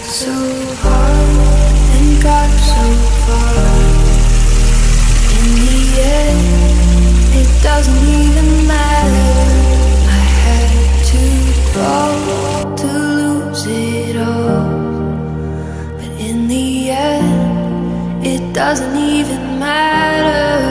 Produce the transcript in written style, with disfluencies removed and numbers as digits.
so hard and got so far. In the end, it doesn't even matter. I had to fall to lose it all. But in the end, it doesn't even matter.